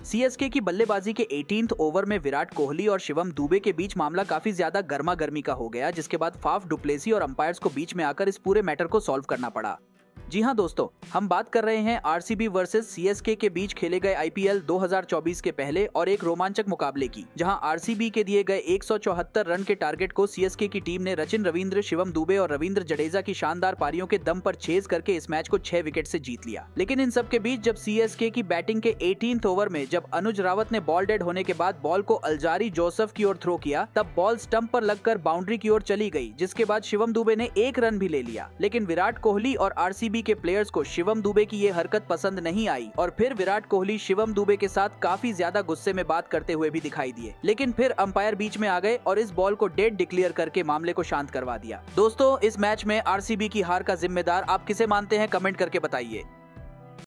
CSK की बल्लेबाजी के 18th ओवर में विराट कोहली और शिवम दुबे के बीच मामला काफी ज्यादा गर्मा गर्मी का हो गया, जिसके बाद फाफ डुप्लेसी और अंपायर्स को बीच में आकर इस पूरे मैटर को सॉल्व करना पड़ा। जी हां दोस्तों, हम बात कर रहे हैं आरसीबी वर्सेस सीएसके के बीच खेले गए आईपीएल 2024 के पहले और एक रोमांचक मुकाबले की, जहां आरसीबी के दिए गए 174 रन के टारगेट को सीएसके की टीम ने सचिन रविंद्र, शिवम दुबे और रविंद्र जडेजा की शानदार पारियों के दम पर चेज करके इस मैच को 6 विकेट से जीत लिया। लेकिन इन सब के बीच जब सीएसके की बैटिंग के 18th ओवर में जब अनुज रावत ने बॉल डेड होने के बाद बॉल को अल्जारी जोसेफ की ओर थ्रो किया, तब बॉल स्टंप पर लगकर बाउंड्री की ओर चली गई, जिसके बाद शिवम दुबे ने 1 रन भी ले लिया। लेकिन विराट कोहली और आरसीबी के प्लेयर्स को शिवम दुबे की ये हरकत पसंद नहीं आई और फिर विराट कोहली शिवम दुबे के साथ काफी ज्यादा गुस्से में बात करते हुए भी दिखाई दिए। लेकिन फिर अंपायर बीच में आ गए और इस बॉल को डेड डिक्लेयर करके मामले को शांत करवा दिया। दोस्तों, इस मैच में आरसीबी की हार का जिम्मेदार आप किसे मानते हैं, कमेंट करके बताइए।